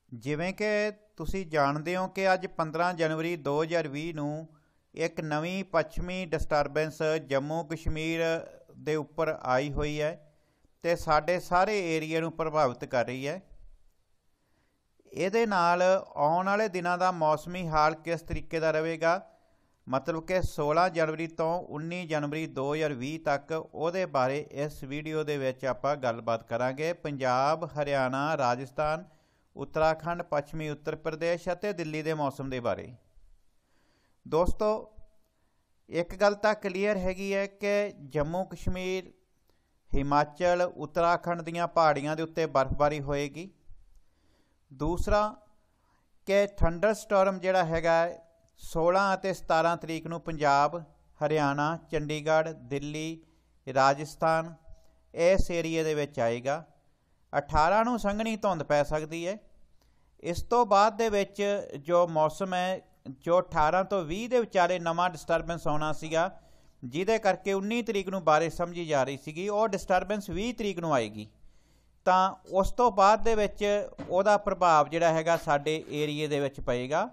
ਜਿਵੇਂ ਕਿ ਤੁਸੀਂ ਜਾਣਦੇ ਹੋ ਕਿ ਅੱਜ 15 ਜਨਵਰੀ 2020 ਨੂੰ ਇੱਕ ਨਵੀਂ ਪੱਛਮੀ ਡਿਸਟਰਬੈਂਸ ਜੰਮੂ ਕਸ਼ਮੀਰ ਦੇ ਉੱਪਰ ਆਈ ਹੋਈ ਹੈ ਅਤੇ ਸਾਡੇ ਸਾਰੇ ਏਰੀਏ ਨੂੰ ਪ੍ਰਭਾਵਿਤ ਕਰ ਰਹੀ ਹੈ। ਇਹਦੇ ਨਾਲ ਆਉਣ ਵਾਲੇ ਦਿਨਾਂ ਦਾ ਮੌਸਮੀ ਹਾਲ ਕਿਸ ਤਰੀਕੇ ਦਾ ਰਹੇਗਾ, ਮਤਲਬ ਕਿ 16 ਜਨਵਰੀ ਤੋਂ 19 ਜਨਵਰੀ 2020 ਤੱਕ, ਉਹਦੇ ਬਾਰੇ ਇਸ ਵੀਡੀਓ ਦੇ ਵਿੱਚ ਆਪਾਂ ਗੱਲਬਾਤ ਕਰਾਂਗੇ। ਪੰਜਾਬ, ਹਰਿਆਣਾ, ਰਾਜਸਥਾਨ, ਉੱਤਰਾਖੰਡ, ਪੱਛਮੀ ਉੱਤਰ ਪ੍ਰਦੇਸ਼ ਅਤੇ ਦਿੱਲੀ ਦੇ ਮੌਸਮ ਦੇ ਬਾਰੇ। ਦੋਸਤੋ, ਇੱਕ ਗੱਲ ਤਾਂ ਕਲੀਅਰ ਹੈਗੀ ਹੈ ਕਿ ਜੰਮੂ ਕਸ਼ਮੀਰ, ਹਿਮਾਚਲ, ਉੱਤਰਾਖੰਡ ਦੀਆਂ ਪਹਾੜੀਆਂ ਦੇ ਉੱਤੇ ਬਰਫ਼ਬਾਰੀ ਹੋਏਗੀ। ਦੂਸਰਾ ਕਿ ਥੰਡਰ ਸਟੋਰਮ ਜਿਹੜਾ ਹੈਗਾ 16 ਅਤੇ 17 ਤਰੀਕ ਨੂੰ ਪੰਜਾਬ, ਹਰਿਆਣਾ, ਚੰਡੀਗੜ੍ਹ, ਦਿੱਲੀ, ਰਾਜਸਥਾਨ ਇਸ ਏਰੀਏ ਦੇ ਵਿੱਚ ਆਏਗਾ। 18 ਨੂੰ ਸੰਘਣੀ ਧੁੰਦ ਪੈ ਸਕਦੀ ਹੈ। ਇਸ ਤੋਂ ਬਾਅਦ ਦੇ ਵਿੱਚ ਜੋ ਮੌਸਮ ਹੈ, ਜੋ 18 ਤੋਂ 20 ਦੇ ਵਿਚਾਲੇ ਨਵਾਂ ਡਿਸਟਰਬੈਂਸ ਆਉਣਾ ਸੀਗਾ, ਜਿਹਦੇ ਕਰਕੇ 19 ਤਰੀਕ ਨੂੰ ਬਾਰਿਸ਼ ਸਮਝੀ ਜਾ ਰਹੀ ਸੀਗੀ, ਉਹ ਡਿਸਟਰਬੈਂਸ 20 ਤਰੀਕ ਨੂੰ ਆਏਗੀ। ਤਾਂ ਉਸ ਤੋਂ ਬਾਅਦ ਦੇ ਵਿੱਚ ਉਹਦਾ ਪ੍ਰਭਾਵ ਜਿਹੜਾ ਹੈਗਾ ਸਾਡੇ ਏਰੀਏ ਦੇ ਵਿੱਚ ਪਏਗਾ।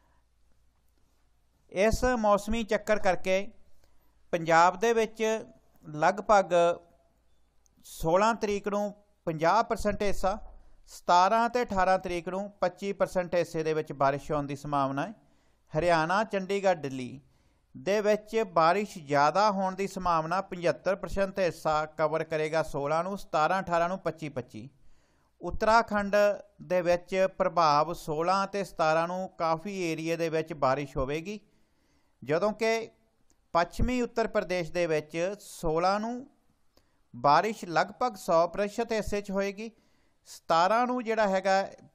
ਇਸ ਮੌਸਮੀ ਚੱਕਰ ਕਰਕੇ ਪੰਜਾਬ ਦੇ ਵਿੱਚ ਲਗਭਗ 16 ਤਰੀਕ ਨੂੰ 50% ਹਿੱਸਾ, 17 ਅਤੇ 18 ਤਰੀਕ ਨੂੰ 25% ਹਿੱਸੇ ਦੇ ਵਿੱਚ ਬਾਰਿਸ਼ ਹੋਣ ਦੀ ਸੰਭਾਵਨਾ ਹੈ। ਹਰਿਆਣਾ, ਚੰਡੀਗੜ੍ਹ, ਦਿੱਲੀ ਦੇ ਵਿੱਚ ਬਾਰਿਸ਼ ਜ਼ਿਆਦਾ ਹੋਣ ਦੀ ਸੰਭਾਵਨਾ, 75% ਹਿੱਸਾ ਕਵਰ ਕਰੇਗਾ 16 ਨੂੰ, 17, 18 ਨੂੰ 25-25। ਉੱਤਰਾਖੰਡ ਦੇ ਵਿੱਚ ਪ੍ਰਭਾਵ 16 ਅਤੇ 17 ਨੂੰ ਕਾਫੀ ਏਰੀਏ ਦੇ ਵਿੱਚ ਬਾਰਿਸ਼ ਹੋਵੇਗੀ, ਜਦੋਂ ਕਿ ਪੱਛਮੀ ਉੱਤਰ ਪ੍ਰਦੇਸ਼ ਦੇ ਵਿੱਚ 16 ਨੂੰ ਬਾਰਿਸ਼ ਲਗਭਗ 100% ਹਿੱਸੇ 'ਚ ਹੋਏਗੀ। 17 ਨੂੰ ਜਿਹੜਾ ਹੈਗਾ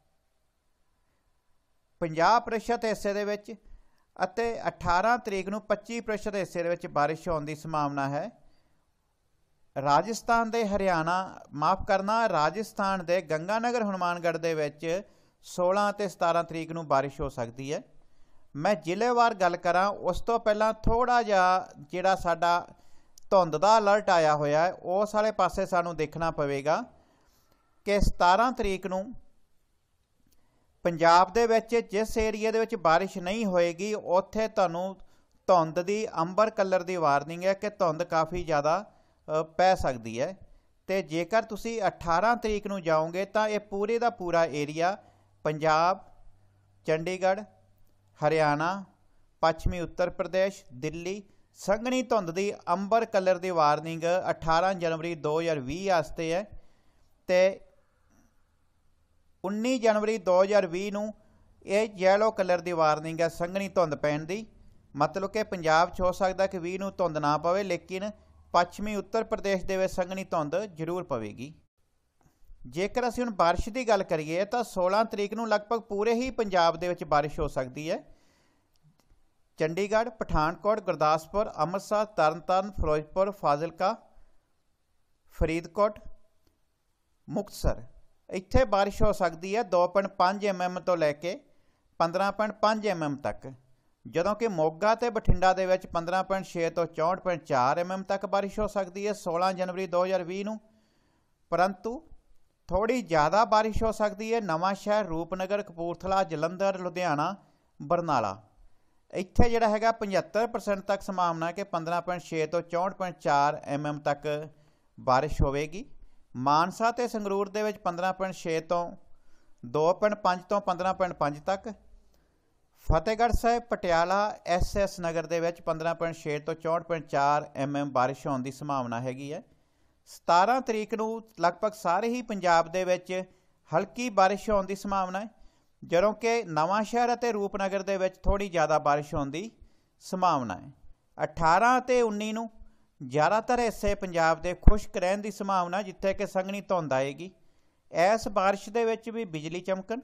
50% ਹਿੱਸੇ ਦੇ ਵਿੱਚ, ਅਤੇ 18 ਤਰੀਕ ਨੂੰ 25% ਹਿੱਸੇ ਦੇ ਵਿੱਚ ਬਾਰਿਸ਼ ਹੋਣ ਦੀ ਸੰਭਾਵਨਾ ਹੈ। ਰਾਜਸਥਾਨ ਦੇ ਰਾਜਸਥਾਨ ਦੇ ਗੰਗਾਨਗਰ, ਹਨੂੰਮਾਨਗੜ੍ਹ ਦੇ ਵਿੱਚ 16 ਅਤੇ 17 ਤਰੀਕ ਨੂੰ ਬਾਰਿਸ਼ ਹੋ ਸਕਦੀ ਹੈ। ਮੈਂ ਜ਼ਿਲ੍ਹੇਵਾਰ ਗੱਲ ਕਰਾਂ ਉਸ ਤੋਂ ਪਹਿਲਾਂ ਥੋੜ੍ਹਾ ਜਿਹਾ ਜਿਹੜਾ ਸਾਡਾ ਧੁੰਦ ਦਾ ਅਲਰਟ ਆਇਆ ਹੋਇਆ ਹੈ, ਉਸ ਵਾਲੇ ਪਾਸੇ ਸਾਨੂੰ ਦੇਖਣਾ ਪਵੇਗਾ ਕਿ 17 ਤਰੀਕ ਨੂੰ ਪੰਜਾਬ ਦੇ ਵਿੱਚ ਜਿਸ ਏਰੀਏ ਦੇ ਵਿੱਚ ਬਾਰਿਸ਼ ਨਹੀਂ ਹੋਏਗੀ, ਉੱਥੇ ਤੁਹਾਨੂੰ ਧੁੰਦ ਦੀ ਅੰਬਰ ਕਲਰ ਦੀ ਵਾਰਨਿੰਗ ਹੈ ਕਿ ਧੁੰਦ ਕਾਫੀ ਜ਼ਿਆਦਾ ਪੈ ਸਕਦੀ ਹੈ। ਅਤੇ ਜੇਕਰ ਤੁਸੀਂ 18 ਤਰੀਕ ਨੂੰ ਜਾਓਗੇ ਤਾਂ ਇਹ ਪੂਰੇ ਦਾ ਪੂਰਾ ਏਰੀਆ ਪੰਜਾਬ, ਚੰਡੀਗੜ੍ਹ, ਹਰਿਆਣਾ, ਪੱਛਮੀ ਉੱਤਰ ਪ੍ਰਦੇਸ਼, ਦਿੱਲੀ ਸੰਘਣੀ ਧੁੰਦ ਦੀ ਅੰਬਰ ਕਲਰ ਦੀ ਵਾਰਨਿੰਗ 18 ਜਨਵਰੀ 2020 ਵਾਸਤੇ ਹੈ। ਅਤੇ 19 ਜਨਵਰੀ 2020 ਨੂੰ ਇਹ ਯੈਲੋ ਕਲਰ ਦੀ ਵਾਰਨਿੰਗ ਹੈ ਸੰਘਣੀ ਧੁੰਦ ਪੈਣ ਦੀ। ਮਤਲਬ ਕਿ ਪੰਜਾਬ 'ਚ ਹੋ ਸਕਦਾ ਕਿ 20 ਨੂੰ ਧੁੰਦ ਨਾ ਪਵੇ, ਲੇਕਿਨ ਪੱਛਮੀ ਉੱਤਰ ਪ੍ਰਦੇਸ਼ ਦੇ ਵਿੱਚ ਸੰਘਣੀ ਧੁੰਦ ਜ਼ਰੂਰ ਪਵੇਗੀ। ਜੇਕਰ ਅਸੀਂ ਹੁਣ ਬਾਰਿਸ਼ ਦੀ ਗੱਲ ਕਰੀਏ ਤਾਂ 16 ਤਰੀਕ ਨੂੰ ਲਗਭਗ ਪੂਰੇ ਹੀ ਪੰਜਾਬ ਦੇ ਵਿੱਚ ਬਾਰਿਸ਼ ਹੋ ਸਕਦੀ ਹੈ। ਚੰਡੀਗੜ੍ਹ, ਪਠਾਨਕੋਟ, ਗੁਰਦਾਸਪੁਰ, ਅੰਮ੍ਰਿਤਸਰ, ਤਰਨਤਾਰਨ, ਫਿਰੋਜ਼ਪੁਰ, ਫਾਜ਼ਿਲਕਾ, ਫਰੀਦਕੋਟ, ਮੁਕਤਸਰ, ਇੱਥੇ ਬਾਰਿਸ਼ ਹੋ ਸਕਦੀ ਹੈ 2.5 mm ਤੋਂ ਲੈ ਕੇ 15.5 mm ਤੱਕ, ਜਦੋਂ ਕਿ ਮੋਗਾ ਅਤੇ ਬਠਿੰਡਾ ਦੇ ਵਿੱਚ 15.6 ਤੋਂ 64.4 mm ਤੱਕ ਬਾਰਿਸ਼ ਹੋ ਸਕਦੀ ਹੈ 16 ਜਨਵਰੀ 2020 ਨੂੰ। ਪਰੰਤੂ ਥੋੜ੍ਹੀ ਜ਼ਿਆਦਾ ਬਾਰਿਸ਼ ਹੋ ਸਕਦੀ ਹੈ ਨਵਾਂਸ਼ਹਿਰ, ਰੂਪਨਗਰ, ਕਪੂਰਥਲਾ, ਜਲੰਧਰ, ਲੁਧਿਆਣਾ, ਬਰਨਾਲਾ। ਇੱਥੇ ਜਿਹੜਾ ਹੈਗਾ 75% ਤੱਕ ਸੰਭਾਵਨਾ ਕਿ 15.6 ਤੋਂ 64.4 mm ਤੱਕ ਬਾਰਿਸ਼ ਹੋਵੇਗੀ। ਮਾਨਸਾ ਅਤੇ ਸੰਗਰੂਰ ਦੇ ਵਿੱਚ 15.6 ਤੋਂ 2.5 ਤੋਂ 15.5 ਤੱਕ। ਫਤਿਹਗੜ੍ਹ ਸਾਹਿਬ, ਪਟਿਆਲਾ, SS ਨਗਰ ਦੇ ਵਿੱਚ 15.6 ਤੋਂ 64.4 mm ਬਾਰਿਸ਼ ਹੋਣ ਦੀ ਸੰਭਾਵਨਾ ਹੈਗੀ ਹੈ। 17 ਤਰੀਕ ਨੂੰ ਲਗਭਗ ਸਾਰੇ ਹੀ ਪੰਜਾਬ ਦੇ ਵਿੱਚ ਹਲਕੀ ਬਾਰਿਸ਼ ਹੋਣ ਦੀ ਸੰਭਾਵਨਾ ਹੈ, ਜਦੋਂ ਕਿ ਨਵਾਂਸ਼ਹਿਰ ਅਤੇ ਰੂਪਨਗਰ ਦੇ ਵਿੱਚ ਥੋੜ੍ਹੀ ਜ਼ਿਆਦਾ ਬਾਰਿਸ਼ ਹੋਣ ਦੀ ਸੰਭਾਵਨਾ ਹੈ। 18 ਅਤੇ 19 ਨੂੰ ਜ਼ਿਆਦਾਤਰ ਹਿੱਸੇ ਪੰਜਾਬ ਦੇ ਖੁਸ਼ਕ ਰਹਿਣ ਦੀ ਸੰਭਾਵਨਾ, ਜਿੱਥੇ ਕਿ ਸੰਘਣੀ ਧੁੰਦ ਆਏਗੀ। ਇਸ ਬਾਰਿਸ਼ ਦੇ ਵਿੱਚ ਵੀ ਬਿਜਲੀ ਚਮਕਣ,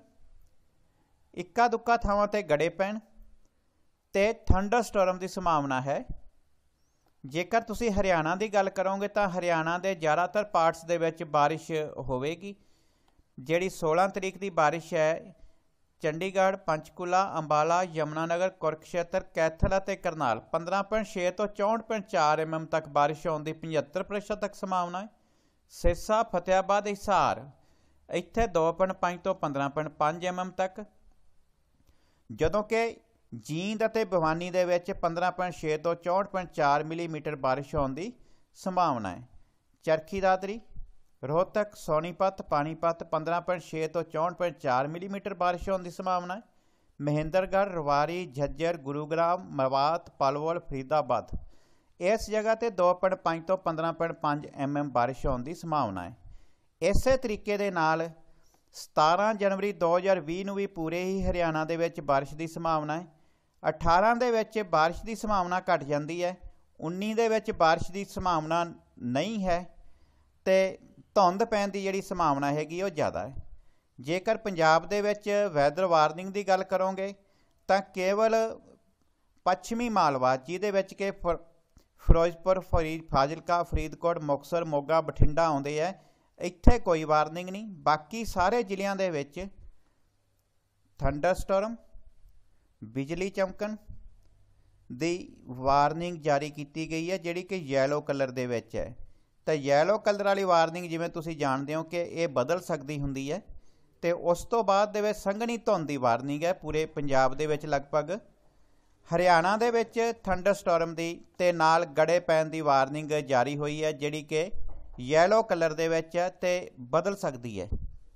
ਇੱਕਾ ਦੁੱਕਾ ਥਾਵਾਂ 'ਤੇ ਗੜੇ ਪੈਣ ਅਤੇ ਥੰਡਰ ਸਟੋਰਮ ਦੀ ਸੰਭਾਵਨਾ ਹੈ। ਜੇਕਰ ਤੁਸੀਂ ਹਰਿਆਣਾ ਦੀ ਗੱਲ ਕਰੋਗੇ ਤਾਂ ਹਰਿਆਣਾ ਦੇ ਜ਼ਿਆਦਾਤਰ ਪਾਰਟਸ ਦੇ ਵਿੱਚ ਬਾਰਿਸ਼ ਹੋਵੇਗੀ। ਜਿਹੜੀ 16 ਤਰੀਕ ਦੀ ਬਾਰਿਸ਼ ਹੈ ਚੰਡੀਗੜ੍ਹ, ਪੰਚਕੂਲਾ, ਅੰਬਾਲਾ, ਯਮੁਨਾਨਗਰ, ਕੁਰਕਸ਼ੇਤਰ, ਕੈਥਲ ਅਤੇ ਕਰਨਾਲ 15.6 ਤੋਂ 64.4 mm ਤੱਕ ਬਾਰਿਸ਼ ਹੋਣ ਦੀ 75% ਤੱਕ ਸੰਭਾਵਨਾ ਹੈ। ਸਿਰਸਾ, ਫਤਿਆਬਾਦ, ਹਿਸਾਰ ਇੱਥੇ 2.5 ਤੋਂ 15.5 mm ਤੱਕ, ਜਦੋਂ ਕਿ ਜੀਂਦ ਅਤੇ ਭਿਵਾਨੀ ਦੇ ਵਿੱਚ 15.6 ਤੋਂ 64.4 ਮਿਲੀਮੀਟਰ ਬਾਰਿਸ਼ ਹੋਣ ਦੀ ਸੰਭਾਵਨਾ ਹੈ। ਚਰਖੀ ਦਾਦਰੀ, ਰੋਹਤਕ, ਸੋਨੀਪਤ, ਪਾਣੀਪਤ 15.6 ਤੋਂ 64.4 ਮਿਲੀਮੀਟਰ ਬਾਰਿਸ਼ ਹੋਣ ਦੀ ਸੰਭਾਵਨਾ ਹੈ। ਮਹਿੰਦਰਗੜ੍ਹ, ਰਵਾਰੀ, ਝੱਜਰ, ਗੁਰੂਗ੍ਰਾਮ, ਮਵਾਤ, ਪਲਵਲ, ਫਰੀਦਾਬਾਦ ਇਸ ਜਗ੍ਹਾ 'ਤੇ 2.5 ਤੋਂ 15.5 mm ਬਾਰਿਸ਼ ਹੋਣ ਦੀ ਸੰਭਾਵਨਾ ਹੈ। ਇਸੇ ਤਰੀਕੇ ਦੇ ਨਾਲ 17 ਜਨਵਰੀ 2020 ਨੂੰ ਵੀ ਪੂਰੇ ਹੀ ਹਰਿਆਣਾ ਦੇ ਵਿੱਚ ਬਾਰਿਸ਼ ਦੀ ਸੰਭਾਵਨਾ ਹੈ। 18 ਦੇ ਵਿੱਚ ਬਾਰਿਸ਼ ਦੀ ਸੰਭਾਵਨਾ ਘਟ ਜਾਂਦੀ ਹੈ। 19 ਦੇ ਵਿੱਚ ਬਾਰਿਸ਼ ਦੀ ਸੰਭਾਵਨਾ ਨਹੀਂ ਹੈ ਅਤੇ ਧੁੰਦ ਪੈਣ ਦੀ ਜਿਹੜੀ ਸੰਭਾਵਨਾ ਹੈਗੀ ਉਹ ਜ਼ਿਆਦਾ ਹੈ। ਜੇਕਰ ਪੰਜਾਬ ਦੇ ਵਿੱਚ ਵੈਦਰ ਵਾਰਨਿੰਗ ਦੀ ਗੱਲ ਕਰੋਗੇ ਤਾਂ ਕੇਵਲ ਪੱਛਮੀ ਮਾਲਵਾ, ਜਿਹਦੇ ਵਿੱਚ ਕਿ ਫਿਰੋਜ਼ਪੁਰ, ਫਾਜ਼ਿਲਕਾ, ਫਰੀਦਕੋਟ, ਮੁਕਤਸਰ, ਮੋਗਾ, ਬਠਿੰਡਾ ਆਉਂਦੇ ਹੈ, ਇੱਥੇ ਕੋਈ ਵਾਰਨਿੰਗ ਨਹੀਂ। ਬਾਕੀ ਸਾਰੇ ਜ਼ਿਲ੍ਹਿਆਂ ਦੇ ਵਿੱਚ ਥੰਡਰਸਟੋਰਮ, ਬਿਜਲੀ ਚਮਕਣ ਦੀ ਵਾਰਨਿੰਗ ਜਾਰੀ ਕੀਤੀ ਗਈ ਹੈ, ਜਿਹੜੀ ਕਿ ਯੈਲੋ ਕਲਰ ਦੇ ਵਿੱਚ ਹੈ। ਤਾਂ ਯੈਲੋ ਕਲਰ ਵਾਲੀ ਵਾਰਨਿੰਗ ਜਿਵੇਂ ਤੁਸੀਂ ਜਾਣਦੇ ਹੋ ਕਿ ਇਹ ਬਦਲ ਸਕਦੀ ਹੁੰਦੀ ਹੈ, ਅਤੇ ਉਸ ਤੋਂ ਬਾਅਦ ਦੇ ਵਿੱਚ ਸੰਘਣੀ ਧੁੰਦ ਦੀ ਵਾਰਨਿੰਗ ਹੈ ਪੂਰੇ ਪੰਜਾਬ ਦੇ ਵਿੱਚ ਲਗਭਗ। ਹਰਿਆਣਾ ਦੇ ਵਿੱਚ ਥੰਡਰਸਟੋਰਮ ਦੀ ਅਤੇ ਨਾਲ ਗੜੇ ਪੈਣ ਦੀ ਵਾਰਨਿੰਗ ਜਾਰੀ ਹੋਈ ਹੈ, ਜਿਹੜੀ ਕਿ ਯੈਲੋ ਕਲਰ ਦੇ ਵਿੱਚ ਹੈ ਅਤੇ ਬਦਲ ਸਕਦੀ ਹੈ।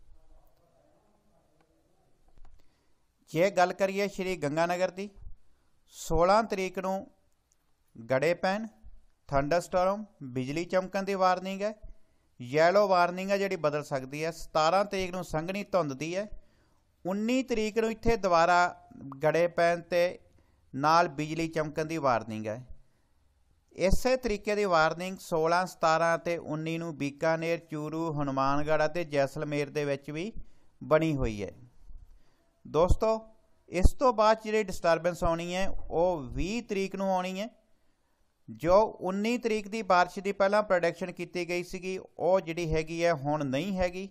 ਜੇ ਗੱਲ ਕਰੀਏ ਸ਼੍ਰੀ ਗੰਗਾਨਗਰ ਦੀ, 16 ਤਰੀਕ ਨੂੰ ਗੜੇ ਪੈਣ, ਥੰਡਰਸਟੋਰਮ, ਬਿਜਲੀ ਚਮਕਣ ਦੀ ਵਾਰਨਿੰਗ ਹੈ। ਯੈਲੋ ਵਾਰਨਿੰਗ ਹੈ ਜਿਹੜੀ ਬਦਲ ਸਕਦੀ ਹੈ। 17 ਤਰੀਕ ਨੂੰ ਸੰਘਣੀ ਧੁੰਦ ਦੀ ਹੈ। 19 ਤਰੀਕ ਨੂੰ ਇੱਥੇ ਦੁਬਾਰਾ ਗੜੇ ਪੈਣ ਅਤੇ ਨਾਲ ਬਿਜਲੀ ਚਮਕਣ ਦੀ ਵਾਰਨਿੰਗ ਹੈ। ਇਸੇ ਤਰੀਕੇ ਦੀ ਵਾਰਨਿੰਗ 16, 17 ਅਤੇ 19 ਨੂੰ ਬੀਕਾਨੇਰ, ਚੂਰੂ, ਹਨੂੰਮਾਨਗੜ੍ਹ ਅਤੇ ਜੈਸਲਮੇਰ ਦੇ ਵਿੱਚ ਵੀ ਬਣੀ ਹੋਈ ਹੈ। ਦੋਸਤੋ, ਇਸ ਤੋਂ ਬਾਅਦ ਜਿਹੜੀ ਡਿਸਟਰਬੈਂਸ ਆਉਣੀ ਹੈ ਉਹ 20 ਤਰੀਕ ਨੂੰ ਆਉਣੀ ਹੈ। ਜੋ 19 ਤਰੀਕ ਦੀ ਬਾਰਿਸ਼ ਦੀ ਪਹਿਲਾਂ ਪ੍ਰੋਡਕਸ਼ਨ ਕੀਤੀ ਗਈ ਸੀਗੀ, ਉਹ ਜਿਹੜੀ ਹੈਗੀ ਹੈ ਹੁਣ ਨਹੀਂ ਹੈਗੀ,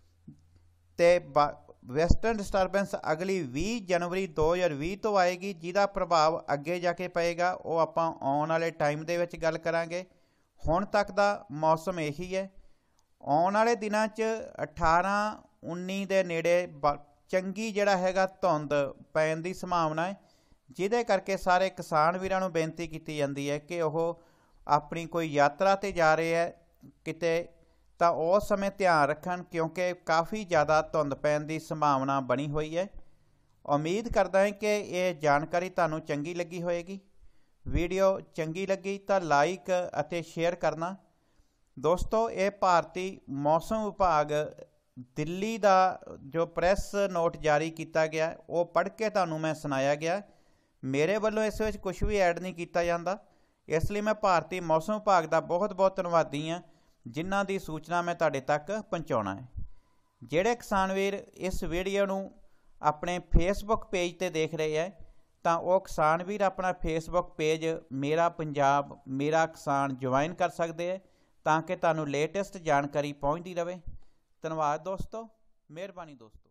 ਅਤੇ ਵੈਸਟਰਨ ਡਿਸਟਰਬੈਂਸ ਅਗਲੀ 20 ਜਨਵਰੀ 2020 ਤੋਂ ਆਏਗੀ, ਜਿਹਦਾ ਪ੍ਰਭਾਵ ਅੱਗੇ ਜਾ ਕੇ ਪਏਗਾ ਉਹ ਆਪਾਂ ਆਉਣ ਵਾਲੇ ਟਾਈਮ ਦੇ ਵਿੱਚ ਗੱਲ ਕਰਾਂਗੇ। ਹੁਣ ਤੱਕ ਦਾ ਮੌਸਮ ਇਹੀ ਹੈ। ਆਉਣ ਵਾਲੇ ਦਿਨਾਂ 'ਚ 18, 19 ਦੇ ਨੇੜੇ ਚੰਗੀ ਜਿਹੜਾ ਹੈਗਾ ਧੁੰਦ ਪੈਣ ਦੀ ਸੰਭਾਵਨਾ ਹੈ, ਜਿਹਦੇ ਕਰਕੇ ਸਾਰੇ ਕਿਸਾਨ ਵੀਰਾਂ ਨੂੰ ਬੇਨਤੀ ਕੀਤੀ ਜਾਂਦੀ ਹੈ ਕਿ ਉਹ ਆਪਣੀ ਕੋਈ ਯਾਤਰਾ 'ਤੇ ਜਾ ਰਹੇ ਹੈ ਕਿਤੇ, ਤਾਂ ਉਸ ਸਮੇਂ ਧਿਆਨ ਰੱਖਣ, ਕਿਉਂਕਿ ਕਾਫੀ ਜ਼ਿਆਦਾ ਧੁੰਦ ਪੈਣ ਦੀ ਸੰਭਾਵਨਾ ਬਣੀ ਹੋਈ ਹੈ। ਉਮੀਦ ਕਰਦਾ ਹਾਂ ਕਿ ਇਹ ਜਾਣਕਾਰੀ ਤੁਹਾਨੂੰ ਚੰਗੀ ਲੱਗੀ ਹੋਏਗੀ। ਵੀਡੀਓ ਚੰਗੀ ਲੱਗੀ ਤਾਂ ਲਾਈਕ ਅਤੇ ਸ਼ੇਅਰ ਕਰਨਾ। ਦੋਸਤੋ, ਇਹ ਭਾਰਤੀ ਮੌਸਮ ਵਿਭਾਗ ਦਿੱਲੀ ਦਾ ਜੋ ਪ੍ਰੈਸ ਨੋਟ ਜਾਰੀ ਕੀਤਾ ਗਿਆ ਉਹ ਪੜ੍ਹ ਕੇ ਤੁਹਾਨੂੰ ਮੈਂ ਸੁਣਾਇਆ ਗਿਆ। ਮੇਰੇ ਵੱਲੋਂ ਇਸ ਵਿੱਚ ਕੁਝ ਵੀ ਐਡ ਨਹੀਂ ਕੀਤਾ ਜਾਂਦਾ, ਇਸ ਲਈ ਮੈਂ ਭਾਰਤੀ ਮੌਸਮ ਵਿਭਾਗ ਦਾ ਬਹੁਤ ਬਹੁਤ ਧੰਨਵਾਦੀ ਹਾਂ, ਜਿਨ੍ਹਾਂ ਦੀ ਸੂਚਨਾ ਮੈਂ ਤੁਹਾਡੇ ਤੱਕ ਪਹੁੰਚਾਉਣਾ ਹੈ। ਜਿਹੜੇ ਕਿਸਾਨ ਵੀਰ ਇਸ ਵੀਡੀਓ ਨੂੰ ਆਪਣੇ ਫੇਸਬੁੱਕ ਪੇਜ 'ਤੇ ਦੇਖ ਰਹੇ ਹੈ, ਤਾਂ ਉਹ ਕਿਸਾਨ ਵੀਰ ਆਪਣਾ ਫੇਸਬੁੱਕ ਪੇਜ ਮੇਰਾ ਪੰਜਾਬ ਮੇਰਾ ਕਿਸਾਨ ਜੁਆਇਨ ਕਰ ਸਕਦੇ ਹੈ, ਤਾਂ ਕਿ ਤੁਹਾਨੂੰ ਲੇਟੈਸਟ ਜਾਣਕਾਰੀ ਪਹੁੰਚਦੀ ਰਹੇ। ਧੰਨਵਾਦ ਦੋਸਤੋ, ਮਿਹਰਬਾਨੀ ਦੋਸਤੋ।